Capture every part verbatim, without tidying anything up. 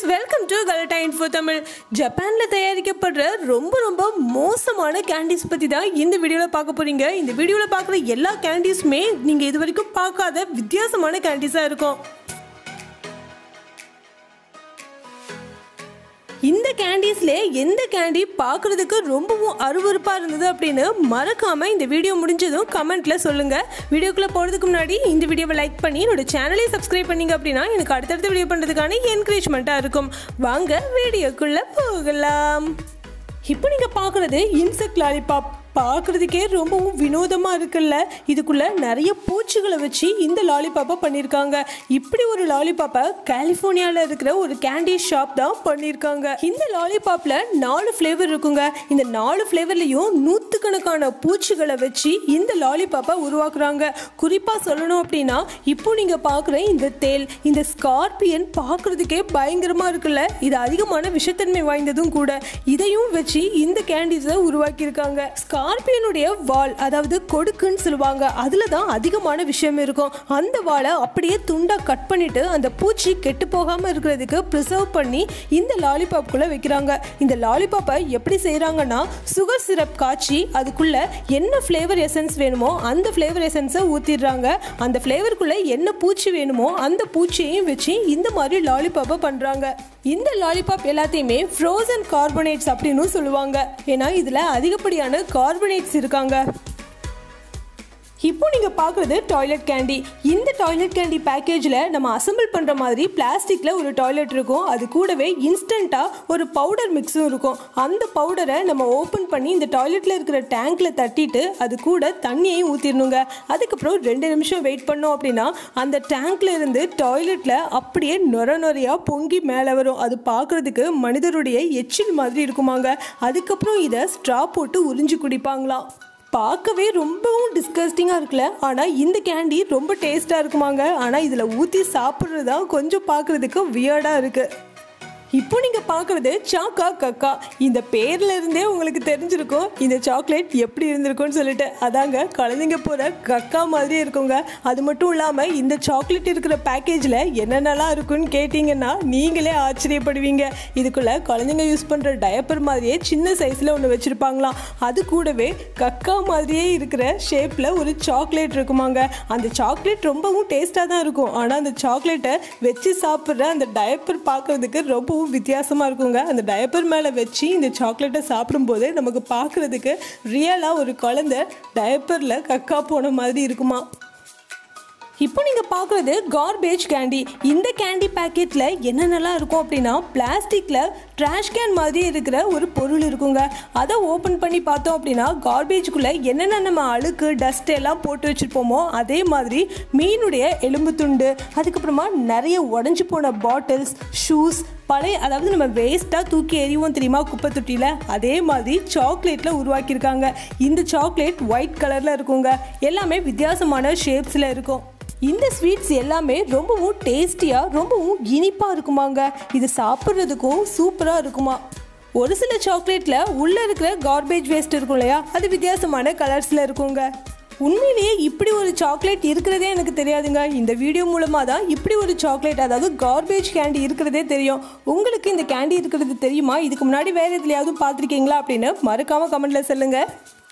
Welcome to Galatta info Tamil. ஜப்பான்ல தயாரிக்கப்படுற ரொம்ப ரொம்ப மோசமான கேண்டீஸ் பத்தி தான் இந்த வீடியோல பார்க்க போறீங்க. இந்த வீடியோல பார்க்குற எல்லா கேண்டீஸுமே நீங்க இது வரைக்கும் பார்க்காத வித்தியாசமான கேண்டீஸா இருக்கும். இந்த கேண்டீஸ்ல எந்த கேண்டி பார்க்கறதுக்கு ரொம்பவும் அருவருப்பா இருந்தது அப்படின்னு மறக்காம இந்த வீடியோ முடிஞ்சதும் கமெண்ட்ல சொல்லுங்க. வீடியோக்குள்ள போறதுக்கு முன்னாடி இந்த வீடியோவை லைக் பண்ணி என்னோட சேனலை சப்ஸ்கிரைப் பண்ணீங்க அப்படின்னா எனக்கு அடுத்தடுத்த வீடியோ பண்றதுக்கான என்கரேஜ்மெண்ட்டா இருக்கும். வாங்க வீடியோக்குள்ள போகலாம். இப்போ நீங்க பார்க்கறது இன்செக்ட் லாலிபாப். பார்க்குறதுக்கே ரொம்பவும் வினோதமாக இருக்குல்ல. இதுக்குள்ளே நிறைய பூச்சிகளை வச்சு இந்த லாலிபாப்பை பண்ணியிருக்காங்க. இப்படி ஒரு லாலிபாப்பை கலிஃபோர்னியாவில் இருக்கிற ஒரு கேண்டி ஷாப் தான் பண்ணியிருக்காங்க. இந்த லாலிபாப்பில் நாலு ஃப்ளேவர் இருக்குங்க. இந்த நாலு ஃப்ளேவர்லேயும் நூற்றுக்கணக்கான பூச்சிகளை வச்சு இந்த லாலிபாப்பை உருவாக்குறாங்க. குறிப்பாக சொல்லணும் அப்படின்னா இப்போ நீங்கள் பார்க்குற இந்த தேல், இந்த ஸ்கார்பியன் பார்க்குறதுக்கே பயங்கரமாக இருக்குல்ல. இது அதிகமான விஷத்தன்மை வாய்ந்ததும் கூட. இதையும் வச்சு இந்த கேண்டீஸை உருவாக்கியிருக்காங்க. ஸ்கார்பியனுடைய வால், அதாவது கொடுக்குன்னு சொல்லுவாங்க, அதில் தான் அதிகமான விஷயம் இருக்கும். அந்த வாலை அப்படியே துண்டாக கட் பண்ணிட்டு அந்த பூச்சி கெட்டு போகாமல் இருக்கிறதுக்கு ப்ரிசர்வ் பண்ணி இந்த லாலிபாப்குள்ளே வைக்கிறாங்க. இந்த லாலிபாப்பை எப்படி செய்கிறாங்கன்னா, சுகர் சிரப் காய்ச்சி அதுக்குள்ளே என்ன ஃப்ளேவர் எசன்ஸ் வேணுமோ அந்த ஃப்ளேவர் எசன்ஸை ஊற்றிடுறாங்க. அந்த ஃப்ளேவருக்குள்ளே என்ன பூச்சி வேணுமோ அந்த பூச்சியையும் வச்சு இந்த மாதிரி லாலிபாப்பை பண்ணுறாங்க. இந்த லாலிபாப் எல்லாத்தையுமே ஃப்ரோசன் கார்பனேட்ஸ் அப்படின்னு சொல்லுவாங்க. ஏன்னா இதில் அதிகப்படியான கார்பனேட்ஸ் இருக்காங்க. இப்போ நீங்கள் பார்க்குறது டாய்லெட் கேண்டி. இந்த டாய்லெட் கேண்டி பேக்கேஜில் நம்ம அசம்பிள் பண்ணுற மாதிரி பிளாஸ்டிக்கில் ஒரு டாய்லெட் இருக்கும். அது கூடவே இன்ஸ்டண்ட்டாக ஒரு பவுடர் மிக்ஸும் இருக்கும். அந்த பவுடரை நம்ம ஓப்பன் பண்ணி இந்த டாய்லெட்டில் இருக்கிற டேங்க்கில் தட்டிட்டு அது கூட தண்ணியையும் ஊற்றிடணுங்க. அதுக்கப்புறம் ரெண்டு நிமிஷம் வெயிட் பண்ணோம் அப்படின்னா அந்த டேங்க்கில் இருந்து டாய்லெட்டில் அப்படியே நொர நொறையாக பொங்கி மேலே வரும். அது பார்க்குறதுக்கு மனிதருடைய எச்சில் மாதிரி இருக்குமாங்க. அதுக்கப்புறம் இதை ஸ்ட்ரா போட்டு உறிஞ்சி குடிப்பாங்களாம். பார்க்கவே ரொம்பவும் டிஸ்கஸ்டிங்காக இருக்குல்ல. ஆனால் இந்த கேண்டி ரொம்ப டேஸ்ட்டாக இருக்குமாங்க. ஆனால் இதில் ஊற்றி சாப்பிட்றது தான் கொஞ்சம் பார்க்குறதுக்கு வியர்டாக இருக்குது. இப்போ நீங்கள் பார்க்குறது சாக்கா கக்கா. இந்த பேரில் இருந்தே உங்களுக்கு தெரிஞ்சிருக்கும் இந்த சாக்லேட் எப்படி இருந்திருக்கும்னு சொல்லிட்டு. அதாங்க குழந்தைங்க போகிற கக்கா மாதிரியே இருக்குங்க. அது மட்டும் இல்லாமல் இந்த சாக்லேட் இருக்கிற பேக்கேஜில் என்னென்னலாம் இருக்குன்னு கேட்டிங்கன்னா நீங்களே ஆச்சரியப்படுவீங்க. இதுக்குள்ளே குழந்தைங்க யூஸ் பண்ணுற டயப்பர் மாதிரியே சின்ன சைஸில் ஒன்று வச்சுருப்பாங்களாம். அது கூடவே கக்கா மாதிரியே இருக்கிற ஷேப்பில் ஒரு சாக்லேட் இருக்குமாங்க. அந்த சாக்லேட் ரொம்பவும் டேஸ்ட்டாக தான் இருக்கும். ஆனால் அந்த சாக்லேட்டை வச்சு சாப்பிட்ற அந்த டயப்பர் பார்க்குறதுக்கு ரொம்ப வித்தியாசமா இருக்குங்க. அந்த டயப்பர் மேல வச்சு இந்த சாக்லேட்டை சாப்பிடும்போது நமக்கு பார்க்கறதுக்கு ரியலா ஒரு குழந்தை டயப்பர்ல கக்கா போன மாதிரி இருக்குமா. இப்போ நீங்கள் பார்க்குறது கார்பேஜ் கேண்டி. இந்த கேண்டி பேக்கெட்டில் என்னென்னலாம் இருக்கும் அப்படின்னா, பிளாஸ்டிக்கில் ட்ராஷ் கேன் மாதிரி இருக்கிற ஒரு பொருள் இருக்குங்க. அதை ஓப்பன் பண்ணி பார்த்தோம் அப்படின்னா கார்பேஜுக்குள்ளே என்னென்ன நம்ம அழுக்கு டஸ்ட் எல்லாம் போட்டு வச்சுருப்போமோ அதே மாதிரி மீனுடைய எலும்பு துண்டு, அதுக்கப்புறமா நிறைய உடஞ்சி போன பாட்டில்ஸ், ஷூஸ், பழைய, அதாவது நம்ம வேஸ்ட்டாக தூக்கி எறிவோம் தெரியுமா குப்பை தொட்டியில், அதே மாதிரி சாக்லேட்டில் உருவாக்கியிருக்காங்க. இந்த சாக்லேட் ஒயிட் கலரில் இருக்குங்க. எல்லாமே வித்தியாசமான ஷேப்ஸில் இருக்கும். இந்த ஸ்வீட்ஸ் எல்லாமே ரொம்பவும் டேஸ்டியாக ரொம்பவும் இனிப்பாக இருக்குமாங்க. இது சாப்பிட்றதுக்கும் சூப்பராக இருக்குமா. ஒரு சில சாக்லேட்டில் உள்ளே இருக்கிற கார்பேஜ் வேஸ்ட் இருக்கும் இல்லையா, அது வித்தியாசமான கலர்ஸில் இருக்குங்க. உண்மையிலேயே இப்படி ஒரு சாக்லேட் இருக்கிறதே எனக்கு தெரியாதுங்க. இந்த வீடியோ மூலமாக தான் இப்படி ஒரு சாக்லேட், அதாவது கார்பேஜ் கேண்டி இருக்கிறதே தெரியும். உங்களுக்கு இந்த கேண்டி இருக்கிறது தெரியுமா? இதுக்கு முன்னாடி வேறு எதுலையாவது பார்த்துருக்கீங்களா அப்படின்னு மறக்காமல் கமெண்ட்டில் சொல்லுங்கள்.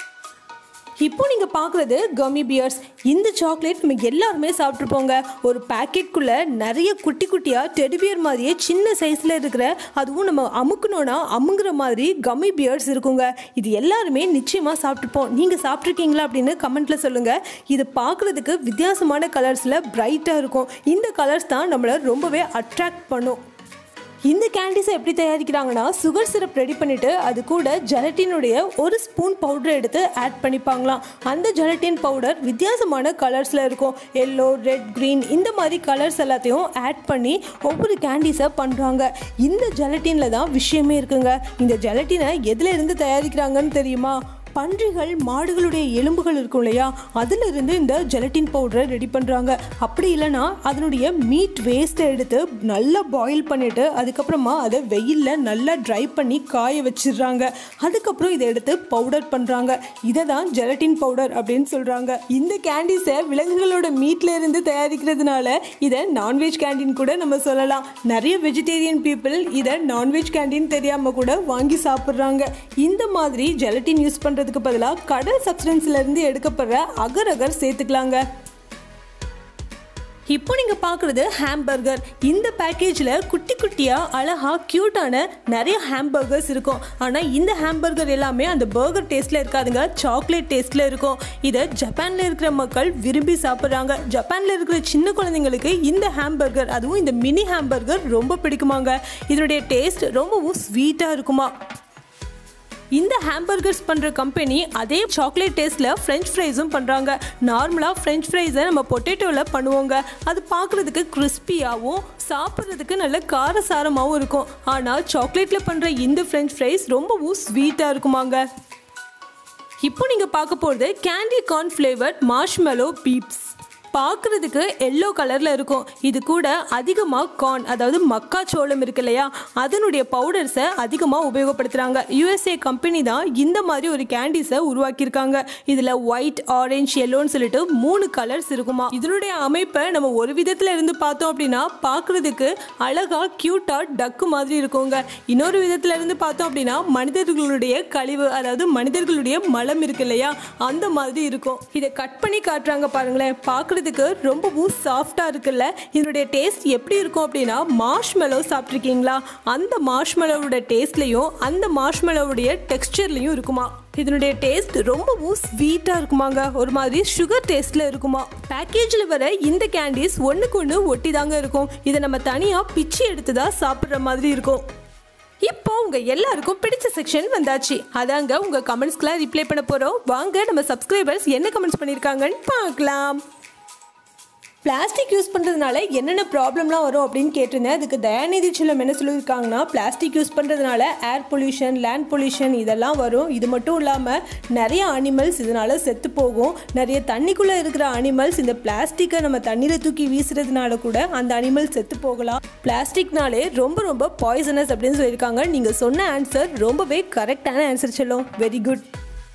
இப்போ நீங்கள் பார்க்குறது கம்மி பியர்ஸ். இந்த சாக்லேட் நம்ம எல்லாருமே சாப்பிட்ருப்போங்க. ஒரு பேக்கெட்குள்ளே நிறைய குட்டி குட்டியாக டெடிபியர் மாதிரியே சின்ன சைஸில் இருக்கிற, அதுவும் நம்ம அமுக்கணும்னா அமுங்குற மாதிரி கம்மி பியர்ஸ் இருக்குங்க. இது எல்லாருமே நிச்சயமாக சாப்பிட்ருப்போம். நீங்கள் சாப்பிட்ருக்கீங்களா அப்படின்னு கமெண்ட்டில் சொல்லுங்கள். இது பார்க்குறதுக்கு வித்தியாசமான கலர்ஸில் பிரைட்டாக இருக்கும். இந்த கலர்ஸ் தான் நம்மளை ரொம்பவே அட்ராக்ட் பண்ணும். இந்த கேண்டீஸை எப்படி தயாரிக்கிறாங்கன்னா, சுகர் சிரப் ரெடி பண்ணிவிட்டு அது கூட ஜெலட்டினுடைய ஒரு ஸ்பூன் பவுடர் எடுத்து ஆட் பண்ணிப்பாங்களாம். அந்த ஜெலட்டின் பவுடர் வித்தியாசமான கலர்ஸில் இருக்கும். எல்லோ, ரெட், க்ரீன், இந்த மாதிரி கலர்ஸ் எல்லாத்தையும் ஆட் பண்ணி ஒவ்வொரு கேண்டீஸை பண்ணுறாங்க. இந்த ஜெலட்டினில் தான் விஷயமே இருக்குங்க. இந்த ஜெலட்டினை எதில் இருந்து தயாரிக்கிறாங்கன்னு தெரியுமா? பன்றிகள் மாடுகளுடைய எலும்புகள் இருக்கும் இல்லையா, அதிலிருந்து இந்த ஜெலட்டின் பவுடரை ரெடி பண்ணுறாங்க. அப்படி இல்லைன்னா அதனுடைய மீட் வேஸ்ட்டை எடுத்து நல்லா பாயில் பண்ணிவிட்டு அதுக்கப்புறமா அதை வெயிலில் நல்லா ட்ரை பண்ணி காய வச்சிடுறாங்க. அதுக்கப்புறம் இதை எடுத்து பவுடர் பண்ணுறாங்க. இதை தான் ஜெலட்டின் பவுடர் அப்படின்னு சொல்கிறாங்க. இந்த கேண்டீஸை விலங்குகளோட மீட்ல இருந்து தயாரிக்கிறதுனால இதை நான்வெஜ் கேண்டீன் கூட நம்ம சொல்லலாம். நிறைய வெஜிடேரியன் பீப்புள் இதை நான்வெஜ் கேண்டீன் தெரியாமல் கூட வாங்கி சாப்பிட்றாங்க. இந்த மாதிரி ஜெலட்டின் யூஸ் பண்ணுறதுக்கு பதிலாக கடல் சப்ஸ்டன்ஸ்ல இருந்து எடுக்கப்படுற அகர் அகர் சேர்த்துக்கலாங்க. இப்போ நீங்கள் பார்க்குறது ஹாம்பர்கர். இந்த பேக்கேஜில் குட்டி குட்டியாக அழகாக க்யூட்டான நிறைய ஹாம்பர்கர்ஸ் இருக்கும். ஆனால் இந்த ஹாம்பர்கர் எல்லாமே அந்த பர்கர் டேஸ்ட்டில் இருக்காதுங்க, சாக்லேட் டேஸ்ட்டில் இருக்கும். இதை ஜப்பானில் இருக்கிற மக்கள் விரும்பி சாப்பிட்றாங்க. ஜப்பானில் இருக்கிற சின்ன குழந்தைங்களுக்கு இந்த ஹாம்பர்கர், அதுவும் இந்த மினி ஹாம்பர்கர் ரொம்ப பிடிக்குமாங்க. இதனுடைய டேஸ்ட் ரொம்பவும் ஸ்வீட்டாக இருக்குமா. இந்த ஹாம்பர்கர்ஸ் பண்ணுற கம்பெனி அதே சாக்லேட் டேஸ்ட்டில் ஃப்ரெஞ்ச் ஃப்ரைஸும் பண்ணுறாங்க. நார்மலாக ஃப்ரெஞ்ச் ஃப்ரைஸை நம்ம பொட்டேட்டோவில் பண்ணுவோங்க. அது பார்க்குறதுக்கு கிறிஸ்பியாகவும் சாப்பிட்றதுக்கு நல்ல காரசாரமாகவும் இருக்கும். ஆனால் சாக்லேட்டில் பண்ணுற இந்த ஃப்ரெஞ்ச் ஃப்ரைஸ் ரொம்பவும் ஸ்வீட்டாக இருக்குமாங்க. இப்போ நீங்கள் பார்க்க போகிறது candy corn flavoured marshmallow peeps. பார்க்குறதுக்கு எல்லோ கலரில் இருக்கும். இது கூட அதிகமாக கார்ன், அதாவது மக்காச்சோளம் இருக்கு இல்லையா, அதனுடைய பவுடர்ஸை அதிகமாக உபயோகப்படுத்துகிறாங்க. யூஎஸ்ஏ கம்பெனி தான் இந்த மாதிரி ஒரு கேண்டீஸை உருவாக்கியிருக்காங்க. இதில் ஒயிட், ஆரஞ்ச், எல்லோன்னு சொல்லிட்டு மூணு கலர்ஸ் இருக்குமா. இதனுடைய அமைப்பை நம்ம ஒரு விதத்தில் இருந்து பார்த்தோம் அப்படின்னா பார்க்குறதுக்கு அழகாக க்யூட்டாக டக்கு மாதிரி இருக்குங்க. இன்னொரு விதத்தில் இருந்து பார்த்தோம் அப்படின்னா மனிதர்களுடைய கழிவு, அதாவது மனிதர்களுடைய மலம் இருக்கு இல்லையா, அந்த மாதிரி இருக்கும். இதை கட் பண்ணி காட்டுறாங்க பாருங்களேன். பார்க்குறது ரொம்பவும் சாஃப்டா இருக்குல்ல. இதனுடைய டேஸ்ட் எப்படி இருக்கும் அப்படின்னா, மார்ஷ்மெலோ சாப்பிட்ருக்கீங்களா, அந்த மார்ஷ்மெலோவோட டேஸ்ட்லையும் அந்த மார்ஷ்மெலோவுடைய டெக்ஸ்டர்லையும் இருக்குமா. இதனுடைய டேஸ்ட் ரொம்பவும் ஸ்வீட்டாக இருக்குமாங்க, ஒரு மாதிரி சுகர் டேஸ்ட்டில் இருக்குமா. பேக்கேஜில் வர இந்த கேண்டீஸ் ஒன்றுக்கு ஒன்று ஒட்டி தாங்க இருக்கும். இதை நம்ம தனியாக பிச்சு எடுத்து தான் சாப்பிட்ற மாதிரி இருக்கும். இப்போ உங்க எல்லாருக்கும் பிடிச்ச செக்ஷன் வந்தாச்சு. அதாங்க உங்க கமெண்ட்ஸ்க்குலாம் ரிப்ளை பண்ண போறோம். வாங்க நம்ம சப்ஸ்கிரைபர்ஸ் என்ன கமெண்ட்ஸ் பண்ணியிருக்காங்கன்னு பார்க்கலாம். பிளாஸ்டிக் யூஸ் பண்ணுறதுனால என்னென்ன ப்ராப்ளம்லாம் வரும் அப்படின்னு கேட்டிருந்தேன். அதுக்கு தயாநிதி செல்லம் என்ன சொல்லியிருக்காங்கன்னா, பிளாஸ்டிக் யூஸ் பண்ணுறதுனால ஏர் பொல்யூஷன், லேண்ட் பொல்யூஷன் இதெல்லாம் வரும். இது மட்டும் இல்லாமல் நிறைய அனிமல்ஸ் இதனால் செத்து போகும். நிறைய தண்ணிக்குள்ளே இருக்கிற அனிமல்ஸ் இந்த பிளாஸ்டிக்கை நம்ம தண்ணியில் தூக்கி வீசுறதுனால கூட அந்த அனிமல் செத்து போகலாம். பிளாஸ்டிக்னாலே ரொம்ப ரொம்ப பாய்சனஸ் அப்படின்னு சொல்லியிருக்காங்க. நீங்கள் சொன்ன ஆன்சர் ரொம்பவே கரெக்டான ஆன்சர் செல்லும். Very good.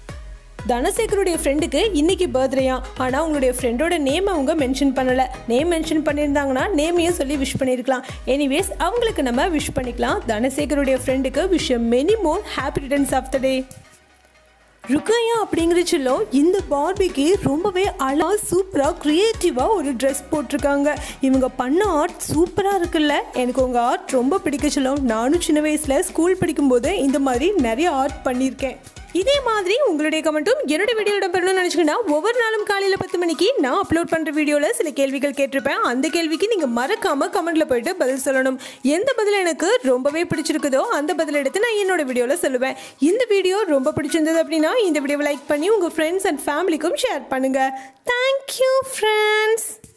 தனசேகருடைய ஃப்ரெண்டுக்கு இன்னைக்கு பர்த்டேயா, ஆனால் உங்களுடைய ஃப்ரெண்டோட நேம் அவங்க மென்ஷன் பண்ணலை. நேம் மென்ஷன் பண்ணியிருந்தாங்கன்னா நேமையும் சொல்லி விஷ் பண்ணியிருக்கலாம். எனிவேஸ் அவங்களுக்கு நம்ம விஷ் பண்ணிக்கலாம். தனசேகருடைய ஃப்ரெண்டுக்கு wish many more happy returns of the day. Rukaiya அப்படிங்கிற சொல்லும் இந்த பார்பிக்கு ரொம்பவே அழகா சூப்பராக க்ரியேட்டிவாக ஒரு ட்ரெஸ் போட்டிருக்காங்க. இவங்க பண்ண ஆர்ட் சூப்பராக இருக்குல்ல. எனக்கு உங்கள் ஆர்ட் ரொம்ப பிடிக்க சொல்லும். நானும் சின்ன வயசில் ஸ்கூல் படிக்கும்போது இந்த மாதிரி நிறைய ஆர்ட் பண்ணியிருக்கேன். இதே மாதிரி உங்களுடைய கமெண்ட்டும் என்னோட வீடியோட பெறணும்னு நினச்சிங்கன்னா ஒவ்வொரு நாளும் காலையில் பத்து மணிக்கு நான் அப்லோட் பண்ணுற வீடியோவில் சில கேள்விகள் கேட்டிருப்பேன். அந்த கேள்விக்கு நீங்கள் மறக்காமல் கமெண்ட்டில் போயிட்டு பதில் சொல்லணும். எந்த பதில் எனக்கு ரொம்பவே பிடிச்சிருக்குதோ அந்த பதில் எடுத்து நான் என்னோட வீடியோவில் சொல்லுவேன். இந்த வீடியோ ரொம்ப பிடிச்சிருந்தது அப்படின்னா இந்த வீடியோவை லைக் பண்ணி உங்கள் ஃப்ரெண்ட்ஸ் அண்ட் ஃபேமிலிக்கும் ஷேர் பண்ணுங்கள். Thank you friends.